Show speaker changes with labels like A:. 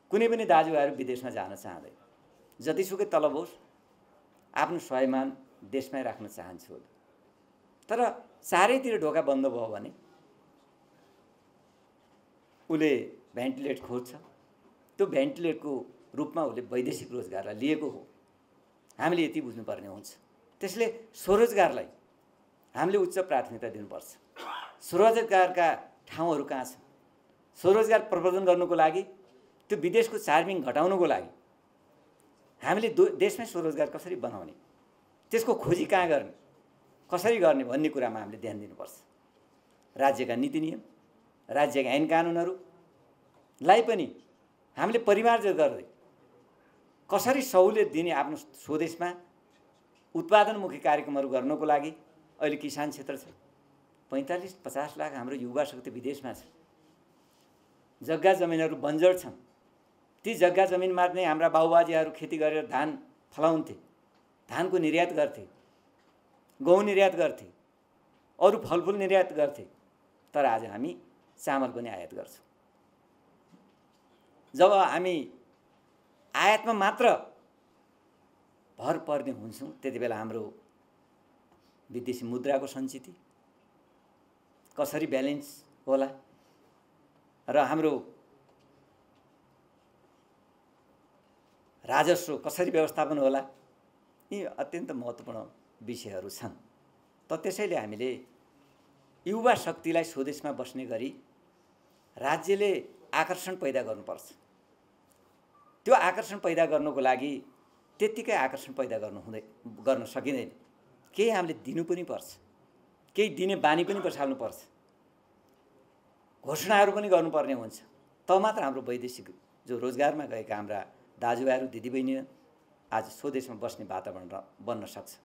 A: कुनै पनि दाजुभाइहरू विदेशमा जान चाहँदैन। जतिसुकै तलब होस् आफ्नो स्वाभिमान देशमै राख्न चाहन्छु। तर चारैतिर ढोका बन्द भयो भने उसले भेन्टिलेट खोज्छ। त्यो भेन्टिलेटको रूपमा उसले वैदेशिक रोजगारलाई लिएको हो। हामीले यति बुझ्नुपर्ने हुन्छ। त्यसले स्वरोजगारलाई हामीले उच्च प्राथमिकता दिनुपर्छ। स्वरोजगारका ठाउँहरू कहाँ छन्? स्वरोजगार प्रवर्धन गर्नुको लागि, त्यो विदेशको चार्मिङ घटाउनुको लागि हामीले देशमै स्वरोजगार कसरी बनाउने, त्यसको खोजी कहाँ गर्ने, कसरी गर्ने भन्ने कुरामा हामीले ध्यान दिनुपर्छ। राज्यका नीति नियम, राज्यका ऐन कानुनहरूलाई पनि हामीले परिमार्जन गर्दै कसरी सहुलियत दिने आफ्नो स्वदेशमा उत्पादनमुखी कार्यक्रमहरू गर्नको लागि। अहिले किसान क्षेत्र छ, 45-50 लाख हाम्रो युवा शक्ति विदेशमा छ। जग्गा जमिनहरू बन्जर छन्। ती जग्गा जमिनमा नै हाम्रा बाबुबाजेहरू खेती गरेर धान फलाउँथे, धानको निर्यात गर्थे, गहुँ निर्यात गर्थे, अरू फलफुल निर्यात गर्थे। तर आज हामी चामल पनि आयात गर्छौँ। जब हामी आयातमा मात्र भर पर्ने हुन्छौँ त्यति बेला हाम्रो विदेशी मुद्राको सञ्चिति कसरी ब्यालेन्स होला र हाम्रो राजस्व कसरी व्यवस्थापन होला, यी अत्यन्त महत्त्वपूर्ण विषयहरू छन्। त त्यसैले हामीले युवा शक्तिलाई स्वदेशमा बस्ने गरी राज्यले आकर्षण पैदा गर्नुपर्छ। त्यो आकर्षण पैदा गर्नको लागि त्यत्तिकै आकर्षण पैदा गर्न सकिँदैन। केही हामीले दिनु पनि पर्छ, केही दिने बानी पनि बसाल्नुपर्छ, घोषणाहरू पनि गर्नुपर्ने हुन्छ। त मात्र हाम्रो वैदेशिक जो रोजगारमा गएका हाम्रा दाजुभाइहरू दिदीबहिनी आज स्वदेशमा बस्ने वातावरण बन्न सक्छ।